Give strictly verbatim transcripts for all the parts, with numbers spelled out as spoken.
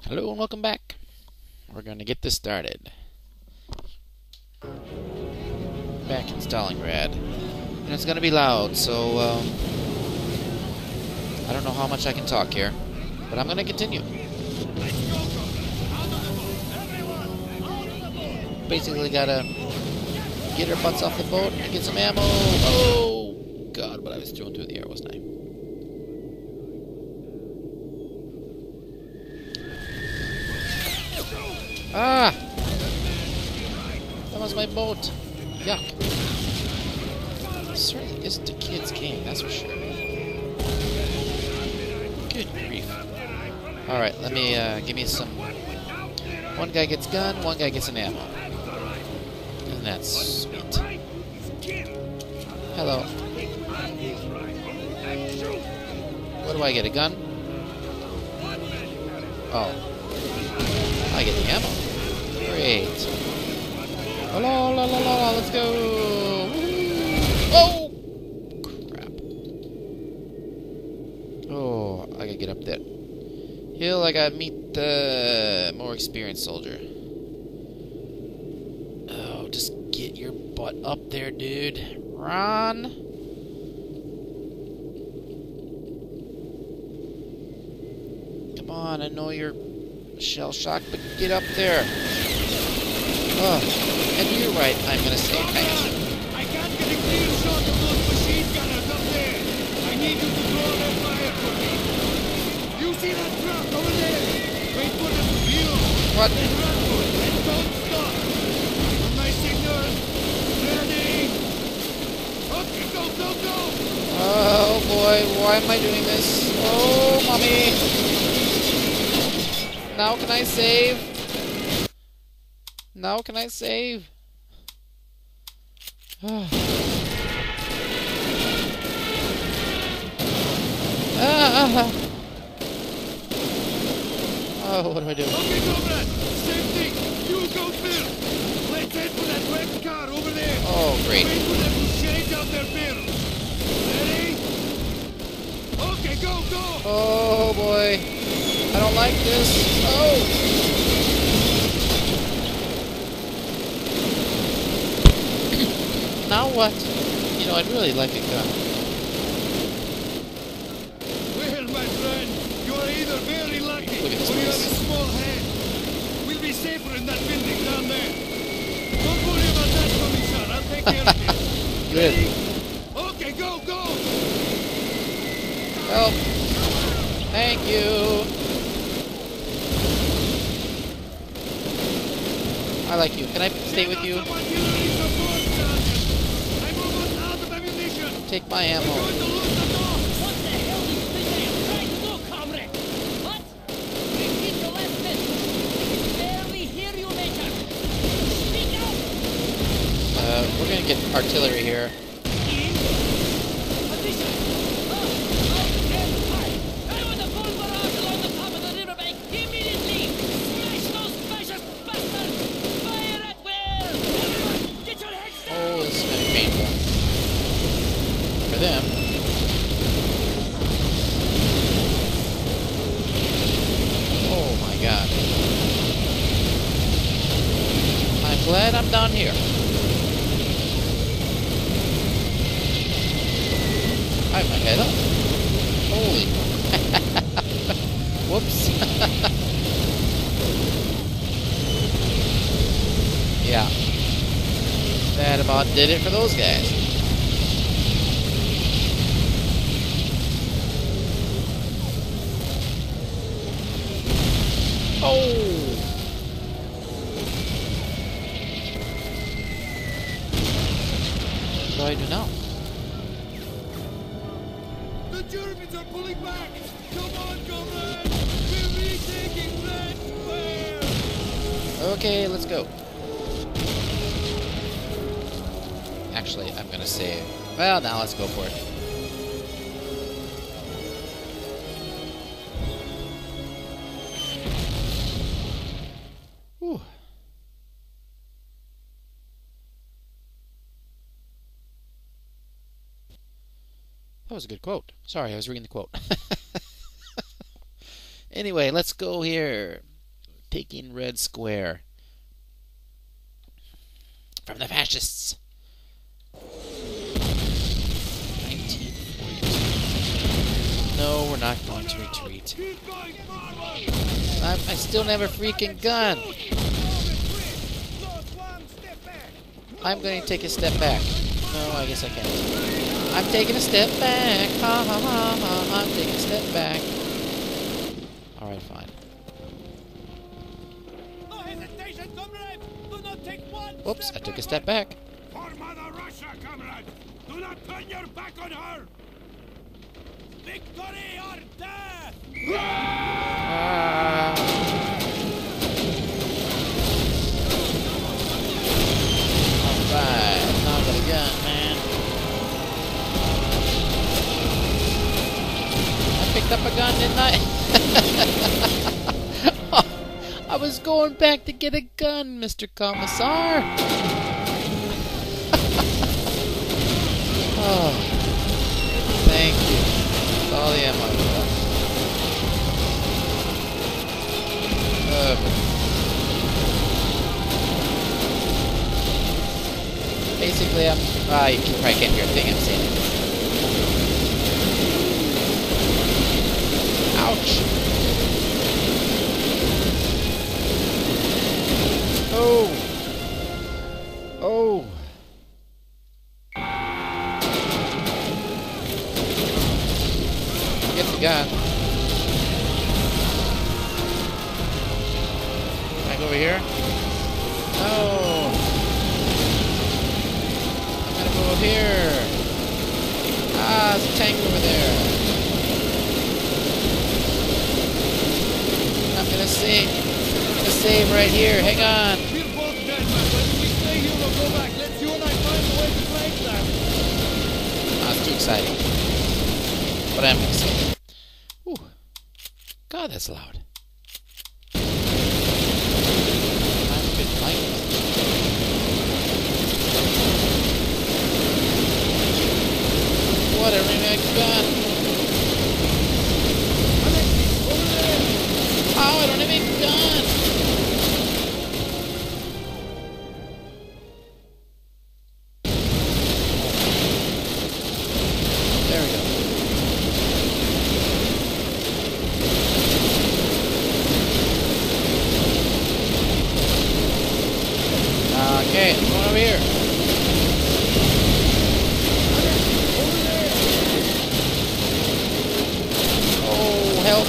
Hello and welcome back. We're going to get this started. Back in Stalingrad. And it's going to be loud, so um, I don't know how much I can talk here, but I'm going to continue. Basically got to get our butts off the boat and get some ammo. Oh, God, but I was thrown through the air, wasn't I? Ah! That was my boat. Yuck. It certainly isn't a kid's game, that's for sure. Good grief. Alright, let me, uh, give me some... One guy gets gun, one guy gets an ammo. And that's sweet. Hello. What do I get, a gun? Oh. I get the ammo. Great. La la la la la, let's go! Oh! Crap. Oh, I gotta get up that hill. I gotta meet the more experienced soldier. Oh, just get your butt up there, dude. Run! Come on, I know you're shell shock, but get up there. Oh, and you're right, I'm gonna say thanks. I can't get a clear shot of those machine gunners up there. I need you to draw their fire for me. You see that truck over there? Wait for them to view. What? Then run for it and don't stop. On my signal. Ready? Okay, go, go, go. Oh boy, why am I doing this? Oh, mommy. Now can I save? Now can I save? ah. Oh, what do I do? Okay, comrade. Same thing. You go first. Let's head for that red car over there. Oh, great. Wait for them to change out their barrels. Ready? Okay, go, go. Oh boy. I don't like this. Oh! Now what? You know, I'd really like a gun. Well, my friend, you are either very lucky Look at this or you have a place. small head. We'll be safer in that building down there. Don't worry about that, Commissar. I'll take care of you. Good. Ready? Okay, go, go. Help. Thank you. I like you. Can I stay with you? Some artillery support, Sergeant. I'm almost out of ammunition. Take my We're ammo. going to lose the door. What the hell do you think I am trying to do, comrade? What? Repeat the last bit. Barely hear you, Major. Speak out! Uh, we're gonna get artillery here. In. Position. Up, out, and high. I want a full barrage along the top of the riverbank immediately. Smash those fascist bastards. Fire at will. Everyone, get your heads down. Oh, this is gonna be painful. For them. Oh my god. I'm glad I'm down here. I have my head up. Holy. Whoops. Yeah. That about did it for those guys. Oh! What do I do now? The Germans are pulling back. Come on, comrade. We're retaking Red Square. Okay, let's go. Actually, I'm gonna save. Well, now let's go for it. Whew. That was a good quote. Sorry, I was reading the quote. Anyway, let's go here. taking Red Square from the fascists. nineteen forty-two. No, we're not going to retreat. Keep going forward! I'm, I still have a freaking gun. I'm going to take a step back. No, I guess I can't. I'm taking a step back. Ha ha ha ha. I'm taking a step back. Alright, fine. No hesitation, comrade! Do not take one Whoops, I took a step back. For Mother Russia, comrade! Do not turn your back on her! Victory or death! Ah. Alright, now I got a gun, man. I picked up a gun, didn't I? I was going back to get a gun, Mister Commissar. Oh, thank you. That's all the ammo I got. Uh, basically, I'm. Ah, you can probably can't hear a thing I'm saying. Ouch! Oh! Oh! Get the gun. Can I go over here? No! I'm gonna go over here. Ah, there's a tank over there. I'm gonna save. I'm gonna save right here. Hang on. We're both dead, man. When we stay here or go back, let's you and I find a way to flank them. Ah, it's too exciting. But I'm gonna save. Ooh. God, that's loud. I'm a bit light. What a remake gun! Oh, I don't have a gun! There we go. Okay, I'm going over here. Oh, help.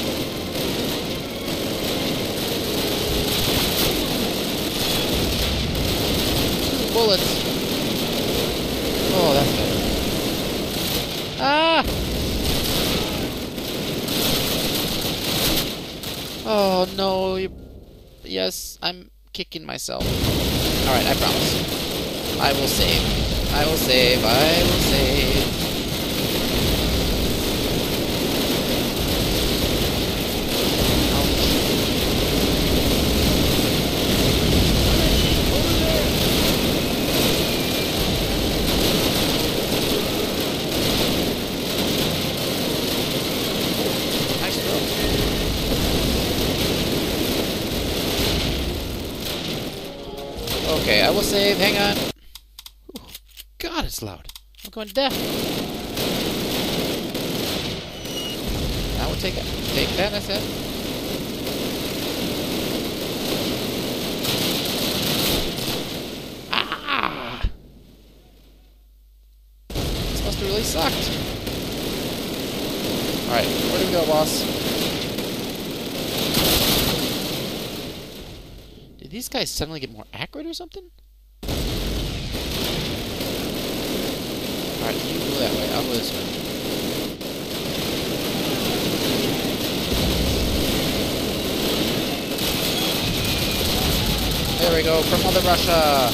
Two bullets. Oh, that's better. Ah! Oh, no. You... Yes, I'm kicking myself. Alright, I promise. I will save. I will save. I will save. Nice throw. Okay, I will save. Hang on. Ooh, God, it's loud. I'm going deaf. I will take it. Take that, I said. Ah! This must have really sucked. Alright, where do we go, boss? Did these guys suddenly get more accurate or something? Alright, you go that way. I'll go this way. There we go, from Mother Russia!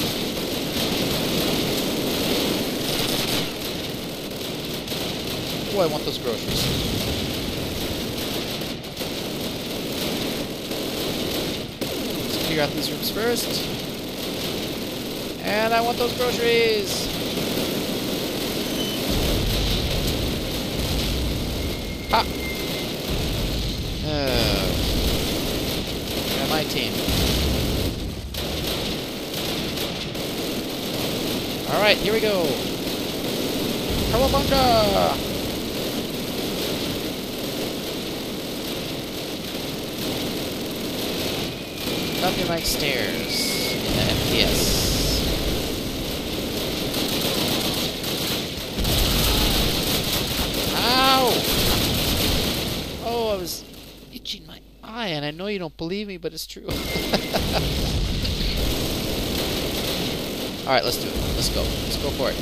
Oh, I want those groceries. Let's clear out these rooms first. And I want those groceries! Ha! Oh. Am I my team. Alright, here we go. Cowabunga! Nothing like stairs in the F P S. Ow! Oh, I was itching my eye, and I know you don't believe me, but it's true. Alright, let's do it. Let's go. Let's go for it.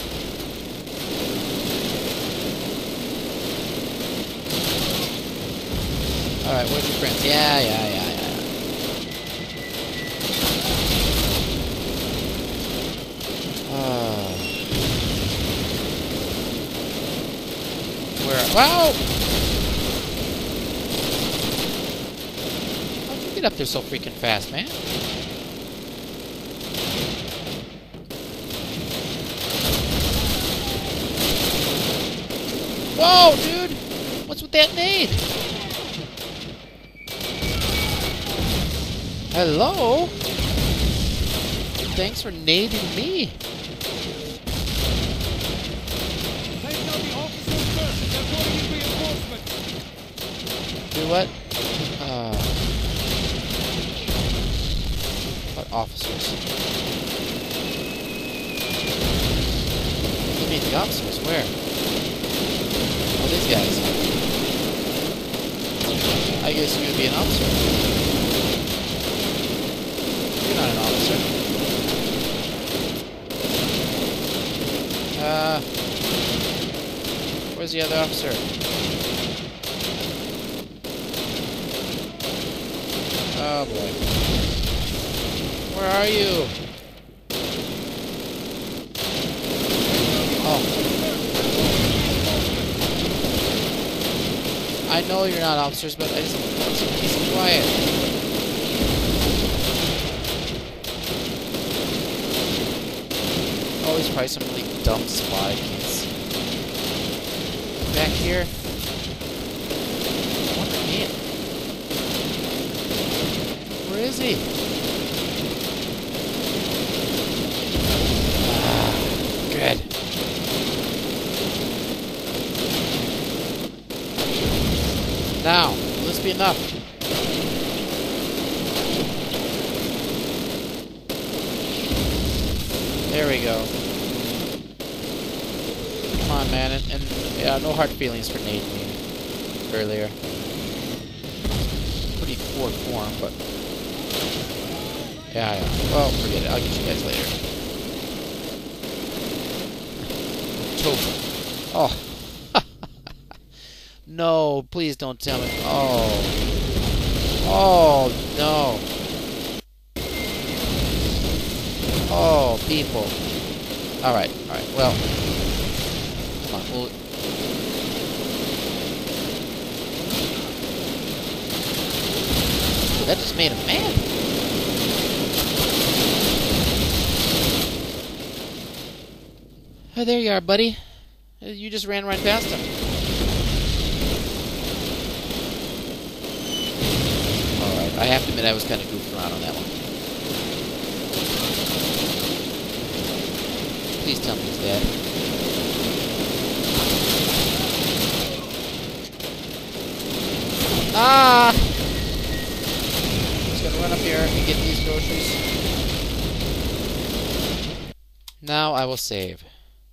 Alright, where's your friends? Yeah, yeah, yeah, yeah. Uh, where? Wow! How'd you get up there so freaking fast, man? Whoa, dude! What's with that nade? Hello? Thanks for nading me. Take down the officers first. They're calling in reinforcements. Do what? Uh, what officers? You mean the officers? Where? Oh, these guys. I guess you would be an officer. You're not an officer. Uh, where's the other officer? Oh boy. Where are you? Oh. I know you're not officers, but I just want some peace and quiet. Oh, there's probably some really dumb spot I can't see. Back here. What the hell? Where is he? Ah, good. Now, will this be enough? There we go. Come on, man, and, and yeah, no hard feelings for nading me earlier. Pretty poor form, but yeah, yeah. Well, forget it. I'll get you guys later. Tofu. Oh. No, please don't tell me. Oh. Oh, no. Oh, people. Alright, alright, well. Come on, we'll... Ooh, that just made him mad. Oh, there you are, buddy. You just ran right past him. Alright, I have to admit I was kind of goofing around on that one. Please tell me he's dead. Ah! Just gonna run up here and get these groceries. Now I will save.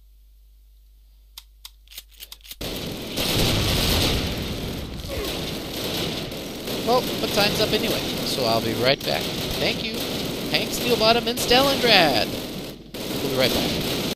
Well, but time's up anyway, so I'll be right back. Thank you, Hank Steelbottom in Stalingrad. We'll be right back.